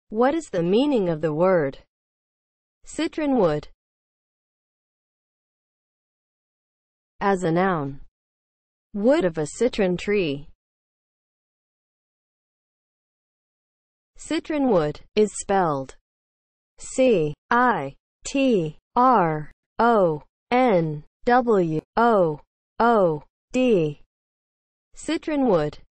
What is the meaning of the word citronwood? As a noun, wood of a citron tree. Citronwood is spelled CITRONWOOD. Citronwood